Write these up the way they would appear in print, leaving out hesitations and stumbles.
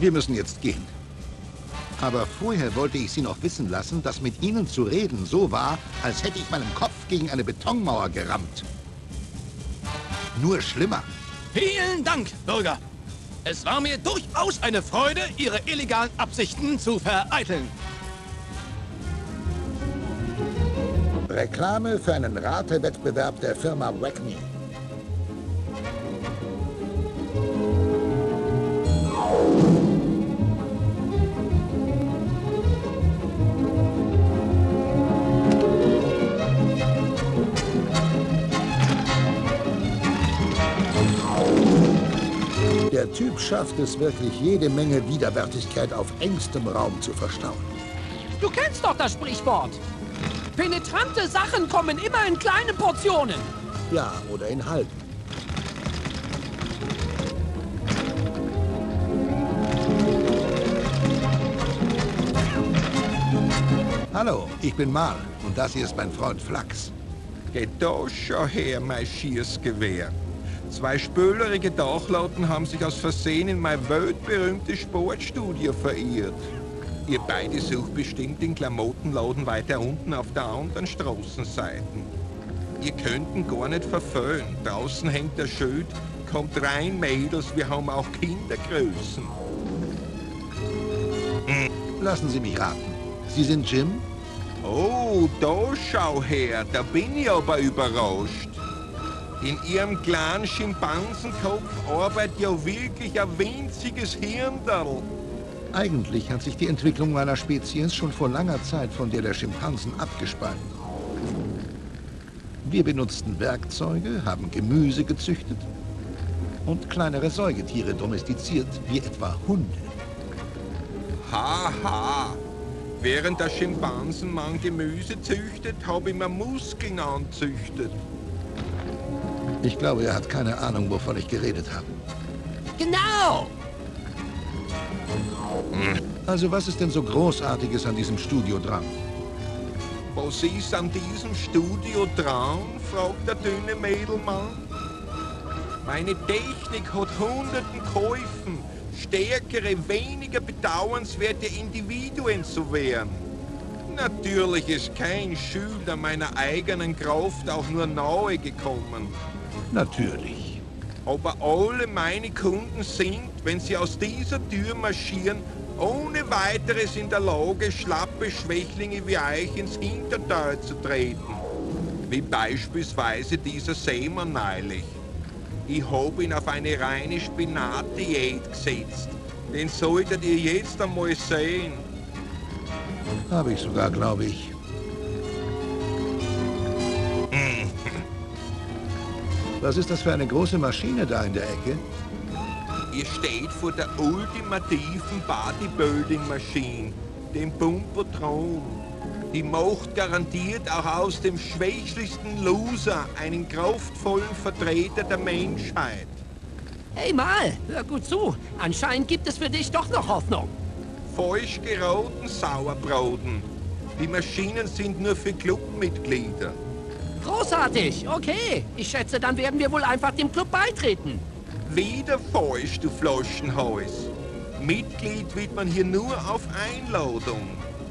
Wir müssen jetzt gehen. Aber vorher wollte ich Sie noch wissen lassen, dass mit Ihnen zu reden so war, als hätte ich meinen Kopf gegen eine Betonmauer gerammt. Nur schlimmer. Vielen Dank, Bürger. Es war mir durchaus eine Freude, Ihre illegalen Absichten zu vereiteln. Reklame für einen Ratewettbewerb der Firma Wackney. Der Typ schafft es wirklich, jede Menge Widerwärtigkeit auf engstem Raum zu verstauen. Du kennst doch das Sprichwort. Penetrante Sachen kommen immer in kleinen Portionen. Ja, oder in halben. Hallo, ich bin Mal und das hier ist mein Freund Flachs. Geht da schon her, mein Schießgewehr. 2 spölerige Dachlauten haben sich aus Versehen in mein weltberühmtes Sportstudio verirrt. Ihr beide sucht bestimmt den Klamottenladen weiter unten auf der anderen Straßenseite. Ihr könnt ihn gar nicht verfehlen. Draußen hängt der Schild. Kommt rein, Mädels, wir haben auch Kindergrößen. Lassen Sie mich raten. Sie sind Jim? Oh, da schau her, da bin ich aber überrascht. In Ihrem kleinen Schimpansenkopf arbeitet ja wirklich ein winziges Hirnderl. Eigentlich hat sich die Entwicklung meiner Spezies schon vor langer Zeit von der Schimpansen abgespalten. Wir benutzten Werkzeuge, haben Gemüse gezüchtet und kleinere Säugetiere domestiziert, wie etwa Hunde. Haha! Während der Schimpansenmann Gemüse züchtet, habe ich mir Muskeln anzüchtet. Ich glaube, er hat keine Ahnung, wovon ich geredet habe. Genau! Also was ist denn so Großartiges an diesem Studio dran? Was ist an diesem Studio dran? Fragt der dünne Mädelmann. Meine Technik hat hunderten geholfen, stärkere, weniger bedauernswerte Individuen zu werden. Natürlich ist kein Schüler meiner eigenen Kraft auch nur nahe gekommen. Natürlich. Aber alle meine Kunden sind, wenn sie aus dieser Tür marschieren, ohne weiteres in der Lage, schlappe Schwächlinge wie euch ins Hinterteil zu treten. Wie beispielsweise dieser Seemann neulich. Ich habe ihn auf eine reine Spinatdiät gesetzt. Den solltet ihr jetzt einmal sehen. Habe ich sogar, glaube ich. Was ist das für eine große Maschine da in der Ecke? Ihr steht vor der ultimativen Bodybuilding-Maschine, dem Pumpotron. Die macht garantiert auch aus dem schwächlichsten Loser einen kraftvollen Vertreter der Menschheit. Hey Mal, hör gut zu. Anscheinend gibt es für dich doch noch Hoffnung. Falsch geraten, Sauerbroten. Die Maschinen sind nur für Clubmitglieder. Großartig, okay. Ich schätze, dann werden wir wohl einfach dem Club beitreten. Wieder falsch, du Flaschenhals. Mitglied wird man hier nur auf Einladung.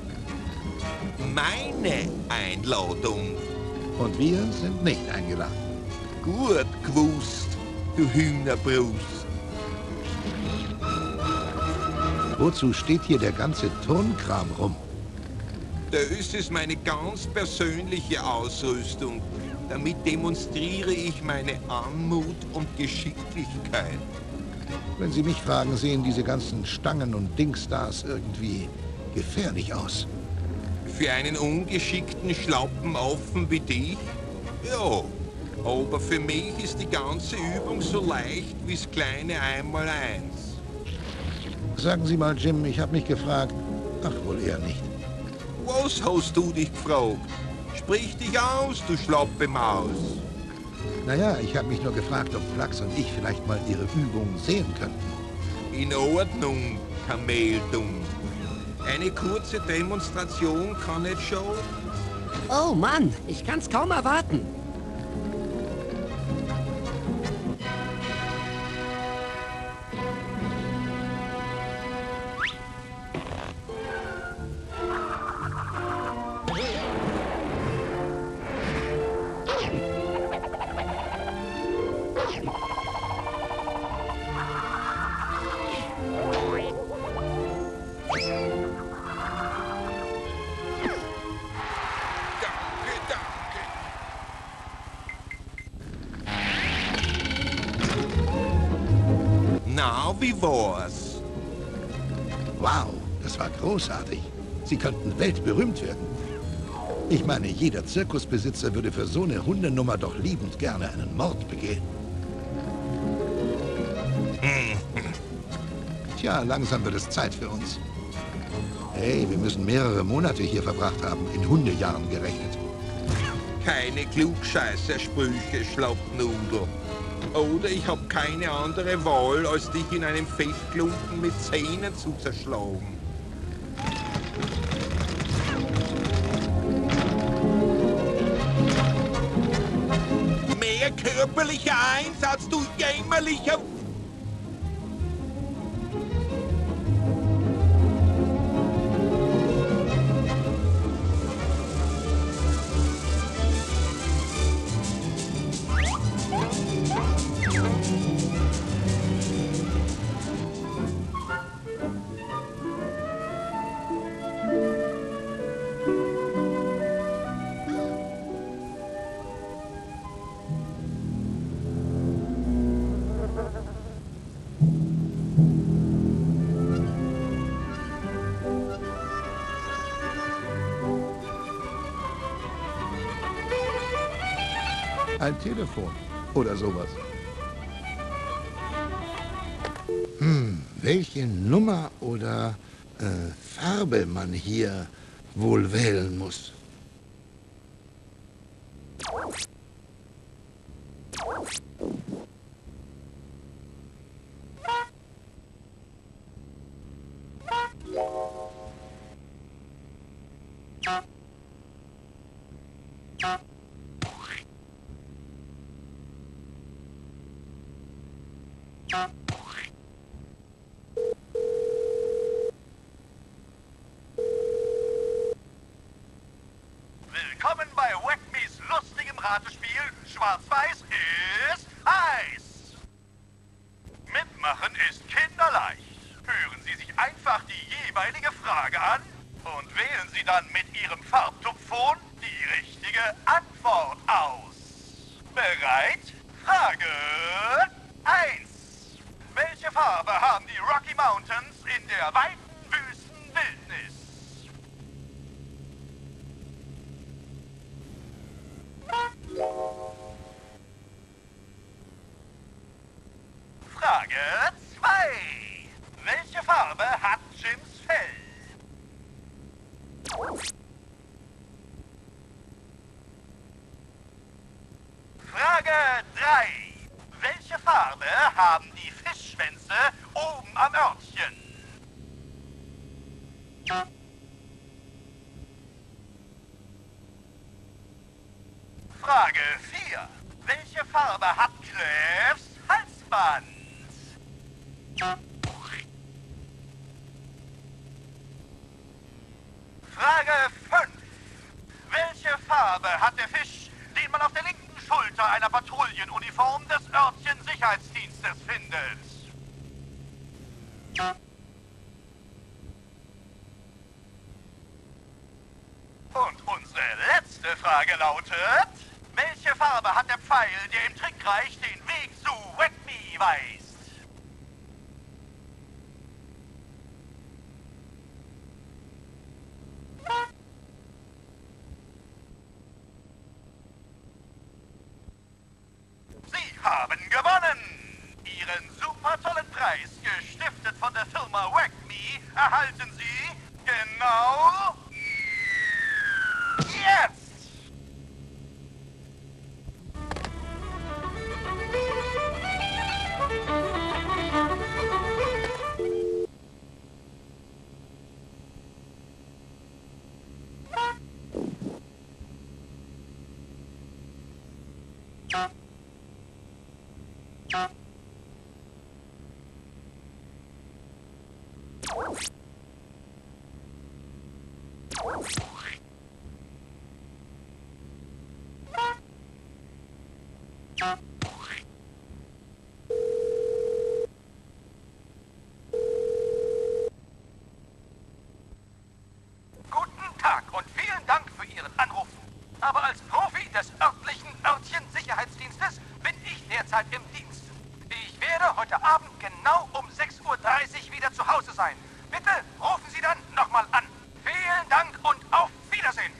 Meine Einladung. Und wir sind nicht eingeladen. Gut gewusst, du Hühnerbrust. Wozu steht hier der ganze Turnkram rum? Das ist meine ganz persönliche Ausrüstung. Damit demonstriere ich meine Anmut und Geschicklichkeit. Wenn Sie mich fragen, sehen diese ganzen Stangen und Dingstars irgendwie gefährlich aus. Für einen ungeschickten Schlappenaffen wie dich? Ja, aber für mich ist die ganze Übung so leicht wie das kleine Einmaleins. Sagen Sie mal, Jim, ich habe mich gefragt... Ach, wohl eher nicht. Was hast du dich gefragt? Sprich dich aus, du schlappe Maus. Naja, ich habe mich nur gefragt, ob Flachs und ich vielleicht mal Ihre Übung sehen könnten. In Ordnung, Kameldumm. Eine kurze Demonstration kann nicht schaden. Oh Mann, ich kann's kaum erwarten. wie war's? Wow, das war großartig. Sie könnten weltberühmt werden. Ich meine, jeder Zirkusbesitzer würde für so eine Hundenummer doch liebend gerne einen Mord begehen. Tja, langsam wird es Zeit für uns. Hey, wir müssen mehrere Monate hier verbracht haben, in Hundejahren gerechnet. Keine Klugscheißersprüche, Schlappnudel. Oder ich habe keine andere Wahl, als dich in einem Fettklumpen mit Zähnen zu zerschlagen. Mehr körperlicher Einsatz, du jämmerlicher... Ein Telefon oder sowas. Welche Nummer oder Farbe man hier wohl wählen muss. Willkommen bei Wackmys lustigem Ratespiel. Schwarz-Weiß ist heiß. Mitmachen ist kinderleicht. Hören Sie sich einfach die jeweilige Frage an und wählen Sie dann mit Ihrem Farbtupfon die richtige Antwort aus. Bereit? Frage 1. Welche Farbe haben die Rocky Mountains in der weiten Wüstenwildnis? Frage 2. Welche Farbe hat Jims Fell? Frage 3. Welche Farbe haben die Fischschwänze oben am Örtchen? Frage 4. Welche Farbe hat Cliffs Halsband? Frage 5. Welche Farbe hat der Fisch, den man auf der linken Schulter einer Patrouillenuniform des Örtchen-Sicherheitsdienstes findet? Und unsere letzte Frage lautet: Welche Farbe hat der Pfeil, der im Trickreich den Weg zu Wackmy weist? Sie haben gewonnen! Ihren super tollen Preis, gestiftet von der Firma Wackmy, erhalten Sie genau jetzt! Guten Tag und vielen Dank für Ihren Anruf. Aber als Profi des örtlichen Örtchen-Sicherheitsdienstes bin ich derzeit im Dienst. Ich werde werde heute Abend genau um 6:30 Uhr wieder zu Hause sein. Bitte rufen Sie dann nochmal an. Vielen Dank und auf Wiedersehen.